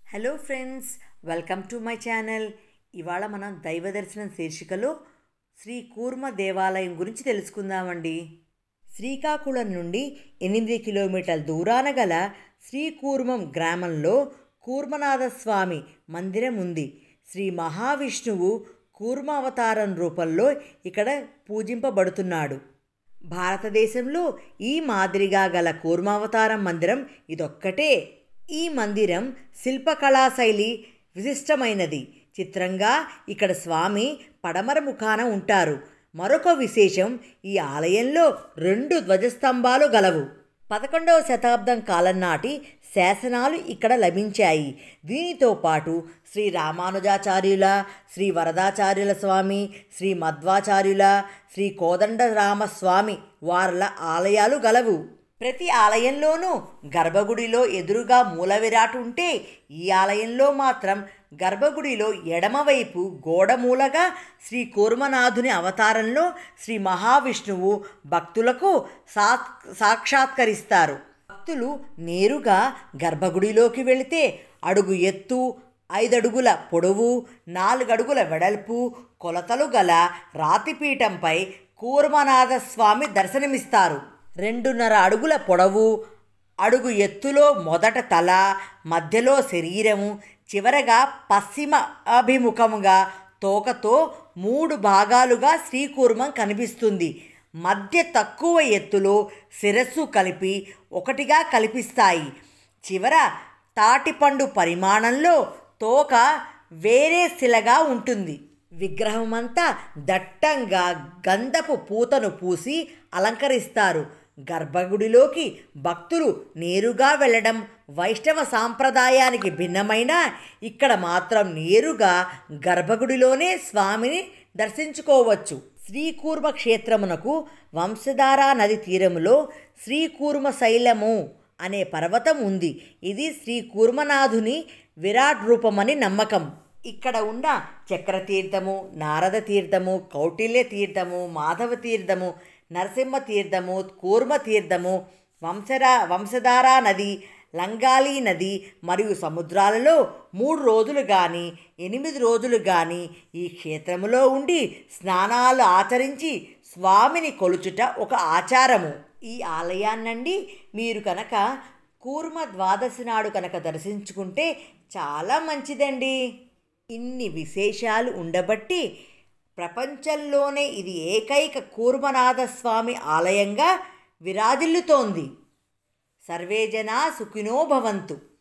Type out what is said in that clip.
Hello friends, welcome to my channel. ఇవాళ మనం దైవ దర్శనం శీర్షికలో శ్రీ కూర్మ దేవాలయం గురించి తెలుసుకుందామండి. శ్రీకాకుళం నుండి 8 కిలోమీటర్ల దూరాన గల శ్రీకూర్మం గ్రామంలో కూర్మనాథస్వామి మందిరం ఉంది. శ్రీ మహావిష్ణువు కూర్మ అవతారం రూపంలో ఇక్కడ పూజింపబడుతున్నాడు. భారతదేశంలో ఈ మాదిరిగా గల కూర్మావతారం మందిరం ఇదొక్కటే. ఈ మందిరం శిల్పకళా శైలి విశిష్టమైనది. చిత్రంగా ఇక్కడ స్వామి పడమర ముఖాన ఉంటారు. మరొక విశేషం, ఈ ఆలయంలో 2 ధ్వజస్తంభాలు గలవు. 11వ శతాబ్దం కాలం నాటి శాసనాలు ఇక్కడ లభించాయి. దీనితో పాటు శ్రీ రామానుజాచార్యుల, శ్రీ వరదాచార్యుల స్వామి, శ్రీ మధ్వాచార్యుల, శ్రీ కోదండరామస్వామి వార్ల ఆలయాలు గలవు. ప్రతి ఆలయంలోనూ గర్భగుడిలో ఎదురుగా మూల విరాట్ ఉంటే, ఈ ఆలయంలో మాత్రం గర్భగుడిలో ఎడమవైపు గోడ మూలగా శ్రీ కూర్మనాథుని అవతారంలో శ్రీ మహావిష్ణువు భక్తులకు సాక్షాత్కరిస్తారు. భక్తులు నేరుగా గర్భగుడిలోకి వెళితే అడుగు ఎత్తు, 5 అడుగుల పొడవు, 4 అడుగుల వెడల్పు కొలతలు గల రాతిపీఠంపై కూర్మనాథ స్వామి దర్శనమిస్తారు. 2.5 అడుగుల పొడవు, అడుగు ఎత్తులో మొదట తల, మధ్యలో శరీరము, చివరగా పశ్చిమ అభిముఖముగా తోకతో 3 భాగాలుగా శ్రీకూర్మం కనిపిస్తుంది. మధ్య తక్కువ ఎత్తులో శిరస్సు కలిపి ఒకటిగా కల్పిస్తాయి. చివర తాటిపండు పరిమాణంలో తోక వేరే శిలగా ఉంటుంది. విగ్రహమంతా దట్టంగా గంధపు పూతను పూసి అలంకరిస్తారు. గర్భగుడిలోకి భక్తులు నేరుగా వెళ్ళడం వైష్ణవ సాంప్రదాయానికి భిన్నమైన ఇక్కడ మాత్రం నేరుగా గర్భగుడిలోనే స్వామిని దర్శించుకోవచ్చు. శ్రీకూర్మ క్షేత్రమునకు వంశధారా నది తీరములో శ్రీకూర్మ శైలము అనే పర్వతం ఉంది. ఇది శ్రీ కూర్మనాథుని విరాట్ రూపమని నమ్మకం. ఇక్కడ ఉన్న చక్రతీర్థము, నారద తీర్థము, కౌటిల్య తీర్థము, మాధవ తీర్థము, నరసింహ తీర్థము, కూర్మ తీర్థము, వంశధారా నది, లంగాలి నది మరియు సముద్రాలలో 3 రోజులు కానీ 8 రోజులు కానీ ఈ క్షేత్రములో ఉండి స్నానాలు ఆచరించి స్వామిని కొలుచుట ఒక ఆచారము. ఈ ఆలయాన్నండి మీరు కనుక కూర్మ ద్వాదశి నాడు కనుక దర్శించుకుంటే చాలా మంచిదండి. ఇన్ని విశేషాలు ఉండబట్టి ప్రపంచంలోనే ఇది ఏకైక కూర్మనాథస్వామి ఆలయంగా విరాజిల్లుతోంది. సర్వే జనా సుఖినో భవంతు.